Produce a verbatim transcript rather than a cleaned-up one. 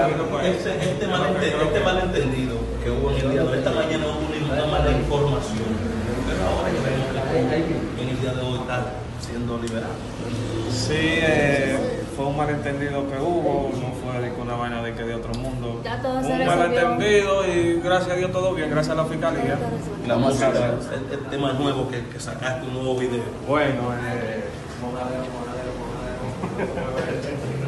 Este, este, malente, este malentendido que hubo en el día de hoy, esta mañana hubo una mala información, pero ahora ya vemos que en el día de hoy está siendo liberado. Sí, eh, fue un malentendido que hubo, no fue de una vaina de que de otro mundo. Ya todo se un resolvió. malentendido y gracias a Dios todo bien, gracias a la fiscalía. La música, el, el tema nuevo que, que sacaste, un nuevo video. Bueno, eh, monadero, monadero, monadero.